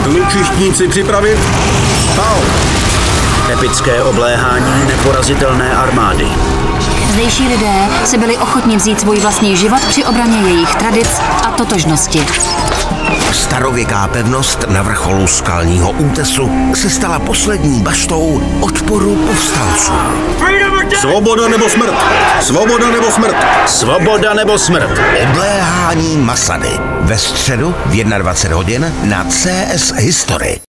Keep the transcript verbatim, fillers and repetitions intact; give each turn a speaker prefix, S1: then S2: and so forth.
S1: Lučištníci připravit. Pál.
S2: Epické obléhání neporazitelné armády.
S3: Zdejší lidé si byli ochotni vzít svůj vlastní život při obraně jejich tradic a totožnosti.
S4: Starověká pevnost na vrcholu skalního útesu se stala poslední baštou odporu povstalců.
S1: Svoboda nebo smrt! Svoboda nebo smrt!
S2: Svoboda nebo smrt!
S4: Obléhání Masady. Ve středu v dvacet jedna hodin na C S History.